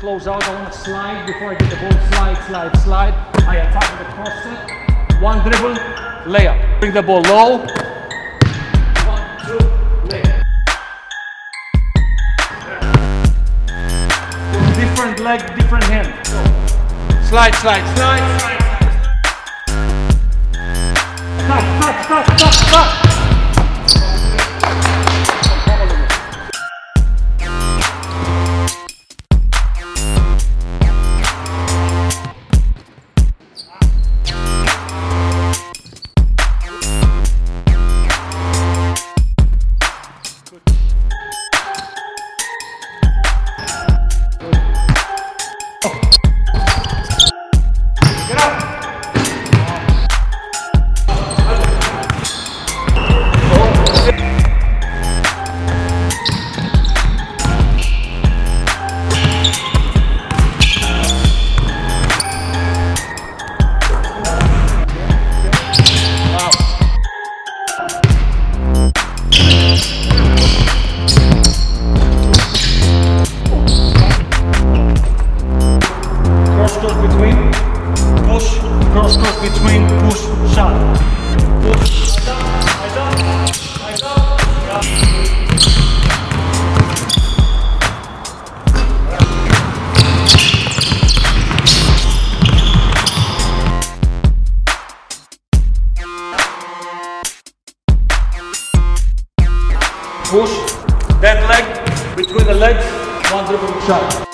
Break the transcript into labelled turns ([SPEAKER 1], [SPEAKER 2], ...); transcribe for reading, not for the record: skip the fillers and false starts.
[SPEAKER 1] close out. I want to slide before I get the ball. Slide, slide, slide. I attack with the cross set. One dribble, layup. Bring the ball low. 1, 2, layup. Different leg, different hand. Slide, slide, slide, slide. Stop, stop, stop, stop, stop. Cross between, push, shot. Push, push, that leg between the legs, one dribble shot.